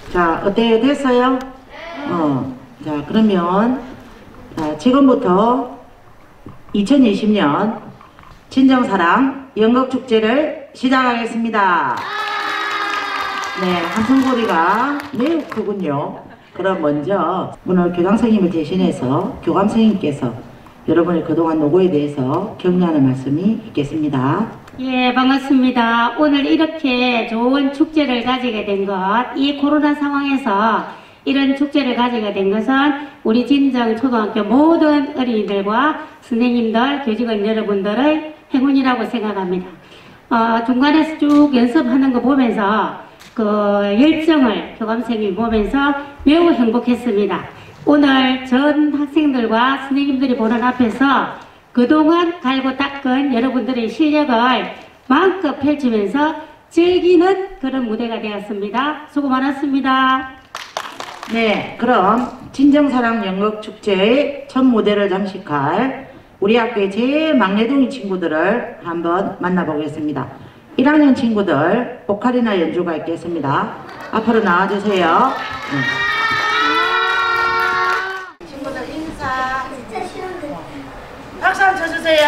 자, 어때요? 됐어요? 자, 그러면 지금부터 2020년 진정사랑 연극축제를 시작하겠습니다. 네, 함성소리가 매우 크군요. 그럼 먼저 오늘 교장선생님을 대신해서 교감선생님께서 여러분의 그동안 노고에 대해서 격려하는 말씀이 있겠습니다. 예, 반갑습니다. 오늘 이렇게 좋은 축제를 가지게 된 것, 이 코로나 상황에서 이런 축제를 가지게 된 것은 우리 진정초등학교 모든 어린이들과 선생님들, 교직원 여러분들의 행운이라고 생각합니다. 중간에서 쭉 연습하는 거 보면서 그 열정을 교감선생님이 보면서 매우 행복했습니다. 오늘 전 학생들과 선생님들이 보는 앞에서 그동안 갈고 닦은 여러분들의 실력을 마음껏 펼치면서 즐기는 그런 무대가 되었습니다. 수고 많았습니다. 네, 그럼 진정사랑 연극축제의 첫 무대를 장식할 우리 학교의 제일 막내둥이 친구들을 한번 만나보겠습니다. 1학년 친구들 오카리나 연주가 있겠습니다. 앞으로 나와주세요. 네. 친구들 인사. 박수 한번 쳐주세요.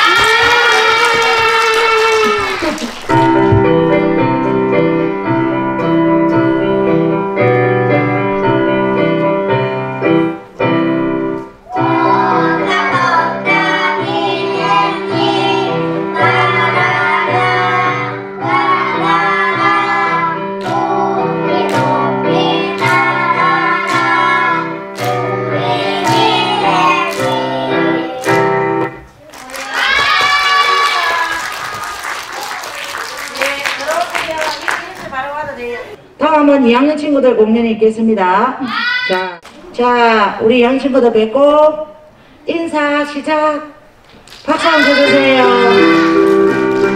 다음은 2학년 친구들 공연이 있겠습니다. 자, 우리 2학년 친구들 뵙고 인사 시작. 박수 한번 쳐주세요.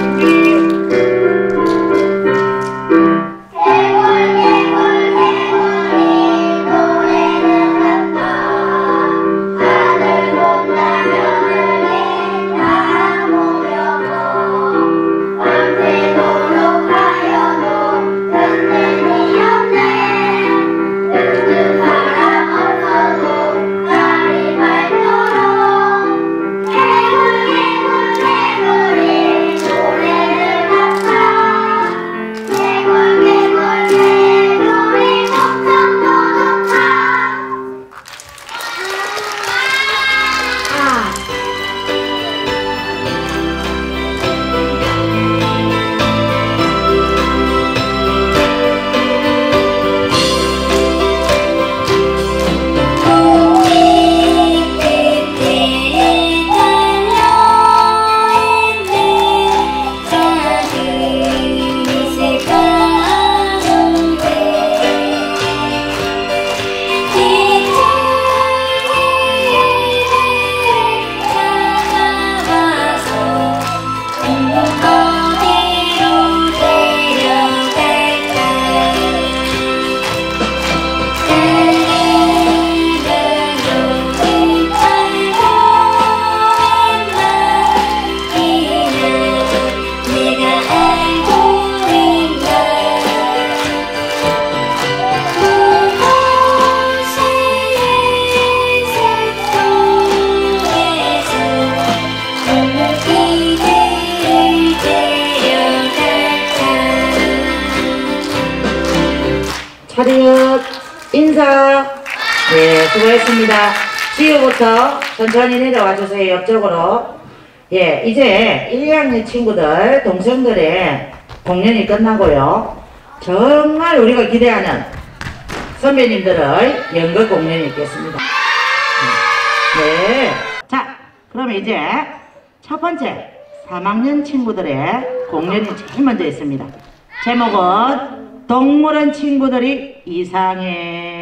차렷 인사. 네, 수고했습니다. 지우부터 천천히 내려와 주세요. 옆쪽으로. 예, 이제 1, 2학년 친구들, 동생들의 공연이 끝나고요. 정말 우리가 기대하는 선배님들의 연극 공연이 있겠습니다. 네. 자, 그럼 이제 첫 번째 3학년 친구들의 공연이 제일 먼저 있습니다. 제목은 동물원 친구들이 이상해.